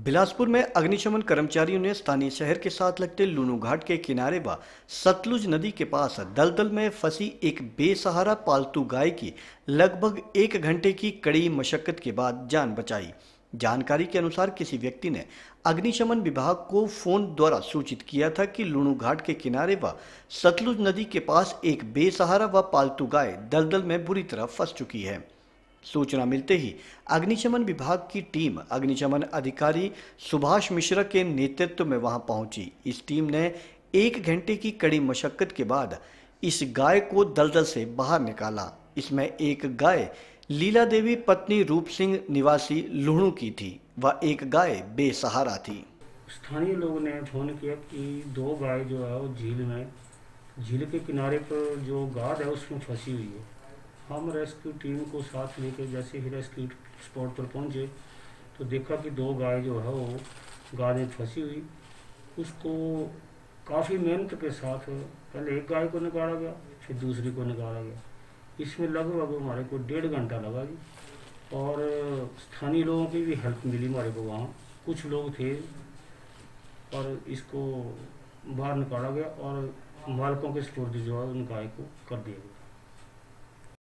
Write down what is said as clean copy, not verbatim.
बिलासपुर में अग्निशमन कर्मचारियों ने स्थानीय शहर के साथ लगते लूनू घाट के किनारे व सतलुज नदी के पास दलदल में फंसी एक बेसहारा पालतू गाय की लगभग 1 घंटे की कड़ी मशक्कत के बाद जान बचाई। जानकारी के अनुसार किसी व्यक्ति ने अग्निशमन विभाग को फोन द्वारा सूचित किया था कि लूनू घाट के किनारे व सतलुज नदी के पास एक बेसहारा व पालतू गाय दलदल में बुरी तरह फंस चुकी है। सूचना मिलते ही अग्निशमन विभाग की टीम अग्निशमन अधिकारी सुभाष मिश्रा के नेतृत्व में वहां पहुंची। इस टीम ने 1 घंटे की कड़ी मशक्कत के बाद इस गाय को दलदल से बाहर निकाला। इसमें एक गाय लीला देवी पत्नी रूप सिंह निवासी लुहणु की थी व एक गाय बेसहारा थी। स्थानीय लोगों ने फोन किया कि दो गाय जो है वो झील के किनारे पर जो गाद है उसमें फंसी हुई है। हम रेस्क्यू टीम को साथ लेकर जैसे ही रेस्क्यू स्पॉट पर पहुंचे तो देखा कि दो गाय जो है वो गाद में फंसी हुई। उसको काफ़ी मेहनत के साथ पहले एक गाय को निकाला गया, फिर दूसरी को निकाला गया। इसमें लगभग हमारे को 1.5 घंटा लगा जी। और स्थानीय लोगों की भी हेल्प मिली हमारे को। वहाँ कुछ लोग थे और इसको बाहर निकाला गया और मालकों के स्टोर जो है उन गाय को कर दिया गया।